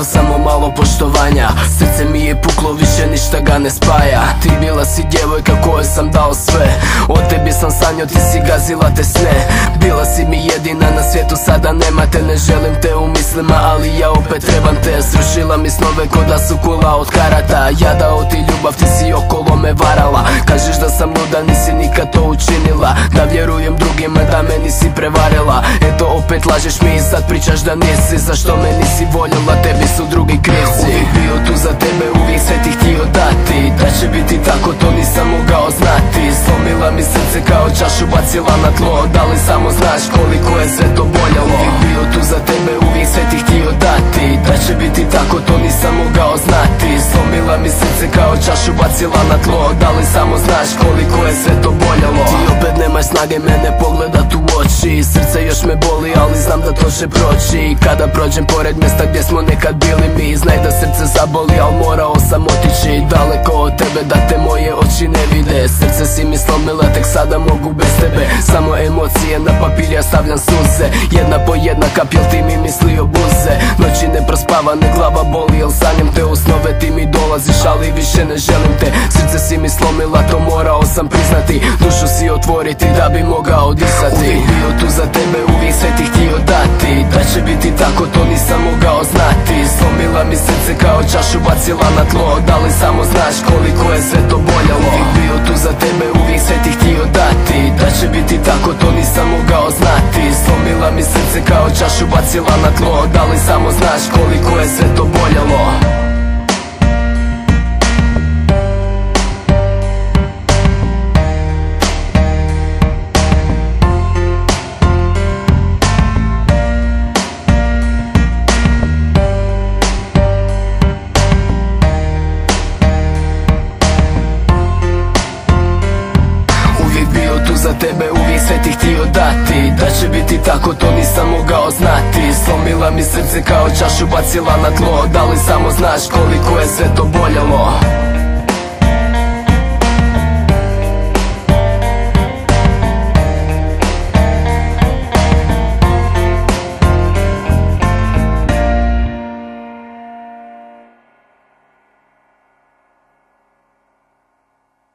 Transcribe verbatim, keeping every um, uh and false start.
htio samo malo poštovanja. Srce mi je puklo, više ništa ga ne spaja. Ti bila si djevojka kojoj sam dao sve. O tebi sam sanjao, ti si gazila te sne. Bila si mi jedina na svijetu, sada nema te. Ne želim te u mislima, ali ja opet trebam te. Srušila mi snove ko da su kula od karata. Ja dao ti ljubav, ti si okolo me varala. Kažeš da sam luda, nisi nikad to učinila. Da vjerujem drugima, da me nisi prevarila. Eto opet lažeš mi i sad pričaš da nisi. Zašto me nisi voljela, tebi su drugi krivci. Uvijek bio tu za tebe, uvijek sve ti htio dati. Da će biti tako, to nisam mogao znati. Slomila mi srce kao čašu, bacila na tlo. Da li samo znaš koliko je sve to boljelo? Uvijek bio tu za tebe, uvijek sve ti htio dati. Da će biti tako, to nisam mogao znati. Slomila mi srce kao čašu, bacila na tlo. Da li samo znaš koliko je sve to boljelo? Ti opet nemaš snage mene pogledat u oči. Srce još me boli, ali znam da to će proći. Kada prođem pored mjesta gdje smo nekad bili mi, znaj da srce zaboli, al morao sam otići daleko od tebe, da te moje oči ne vide. Srce si mi slomila, tek sada mogu bez tebe. Samo emocije na papir, ja stavljam suze. Jedna po jedna kap, jel ti mi misli o buze. Noći ne prospavane, glava boli, jel sanjam te. U snove ti mi dolaziš, ali više ne želim te. Srce si mi slomila, to morao sam priznati. Dušu si otvoriti da bi mogao disati. Uvijek bio tu za tebe, uvijek sve ti htio dati. Da će biti tako, to nisam mogao znati. Slomila mi srce kao čašu, bacila na tlo. Da li samo znaš koliko je sve to boljelo? Uvijek bio tu za tebe, uvijek sve ti htio dati. Da će biti tako, to nisam mogao znati. Slomila mi srce kao čašu, bacila na tlo. Da li samo znaš koliko je sve to boljelo? Za tebe uvijek sve ti htio dati. Da će biti tako, to nisam mogao znati. Slomila mi srce kao čašu, bacila na tlo. Da li samo znaš koliko je sve to boljelo?